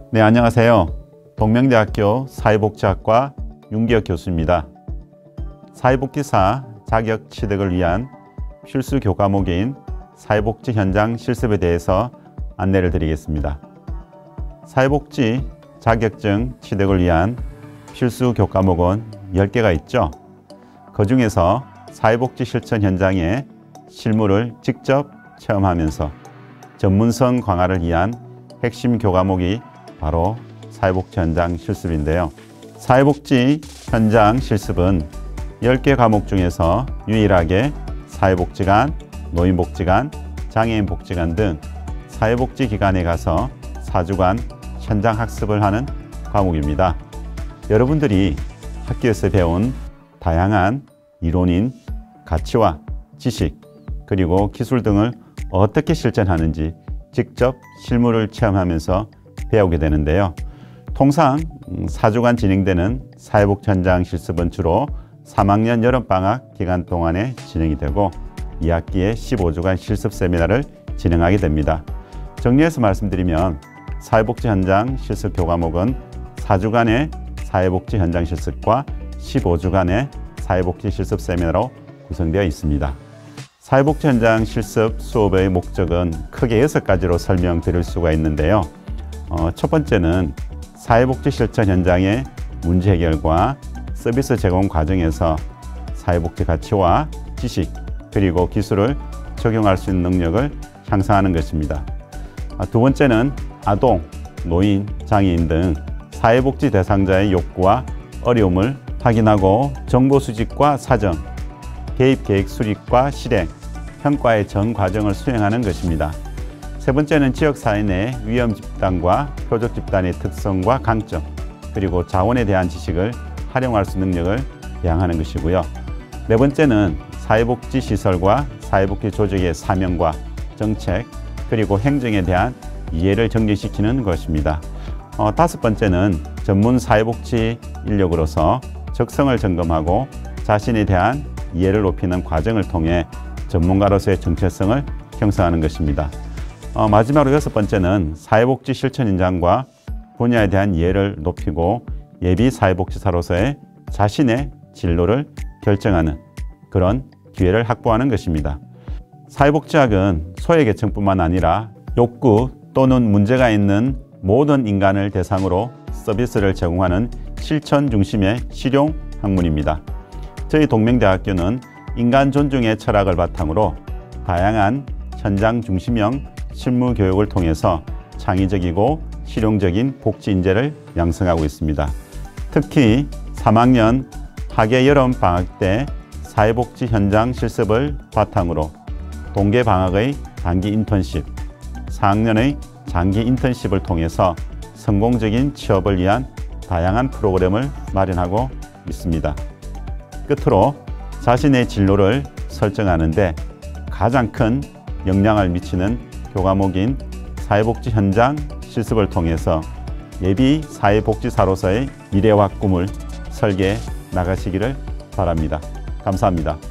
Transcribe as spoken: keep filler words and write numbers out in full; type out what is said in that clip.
네, 안녕하세요. 동명대학교 사회복지학과 윤기혁 교수입니다. 사회복지사 자격 취득을 위한 필수 교과목인 사회복지 현장 실습에 대해서 안내를 드리겠습니다. 사회복지 자격증 취득을 위한 필수 교과목은 열 개가 있죠. 그 중에서 사회복지 실천 현장의 실무를 직접 체험하면서 전문성 강화를 위한 핵심 교과목이 바로 사회복지 현장 실습인데요. 사회복지 현장 실습은 열 개 과목 중에서 유일하게 사회복지관, 노인복지관, 장애인복지관 등 사회복지기관에 가서 사 주간 현장 학습을 하는 과목입니다. 여러분들이 학교에서 배운 다양한 이론인 가치와 지식, 그리고 기술 등을 어떻게 실천하는지 직접 실무를 체험하면서 배우게 되는데요. 통상 사 주간 진행되는 사회복지 현장 실습은 주로 삼 학년 여름방학 기간 동안에 진행이 되고 이 학기에 십오 주간 실습 세미나를 진행하게 됩니다. 정리해서 말씀드리면 사회복지 현장 실습 교과목은 사 주간의 사회복지 현장 실습과 십오 주간의 사회복지 실습 세미나로 구성되어 있습니다. 사회복지 현장 실습 수업의 목적은 크게 여섯 가지로 설명드릴 수가 있는데요. 어, 첫 번째는 사회복지 실천 현장의 문제 해결과 서비스 제공 과정에서 사회복지 가치와 지식 그리고 기술을 적용할 수 있는 능력을 향상하는 것입니다. 아, 두 번째는 아동, 노인, 장애인 등 사회복지 대상자의 욕구와 어려움을 확인하고 정보 수집과 사정, 개입 계획 수립과 실행, 평가의 전 과정을 수행하는 것입니다. 세 번째는 지역사회 내 위험 집단과 표적 집단의 특성과 강점, 그리고 자원에 대한 지식을 활용할 수 있는 능력을 배양하는 것이고요. 네 번째는 사회복지 시설과 사회복지 조직의 사명과 정책, 그리고 행정에 대한 이해를 정립시키는 것입니다. 어, 다섯 번째는 전문 사회복지 인력으로서 적성을 점검하고 자신에 대한 이해를 높이는 과정을 통해 전문가로서의 정체성을 형성하는 것입니다. 어, 마지막으로 여섯 번째는 사회복지 실천 현장과 분야에 대한 이해를 높이고 예비 사회복지사로서의 자신의 진로를 결정하는 그런 기회를 확보하는 것입니다. 사회복지학은 소외계층뿐만 아니라 욕구 또는 문제가 있는 모든 인간을 대상으로 서비스를 제공하는 실천 중심의 실용 학문입니다. 저희 동명대학교는 인간 존중의 철학을 바탕으로 다양한 현장 중심형 실무 교육을 통해서 창의적이고 실용적인 복지 인재를 양성하고 있습니다. 특히 삼 학년 학예 여름 방학 때 사회복지 현장 실습을 바탕으로 동계 방학의 단기 인턴십, 사 학년의 장기 인턴십을 통해서 성공적인 취업을 위한 다양한 프로그램을 마련하고 있습니다. 끝으로 자신의 진로를 설정하는 데 가장 큰 영향을 미치는 교과목인 사회복지 현장 실습을 통해서 예비 사회복지사로서의 미래와 꿈을 설계해 나가시기를 바랍니다. 감사합니다.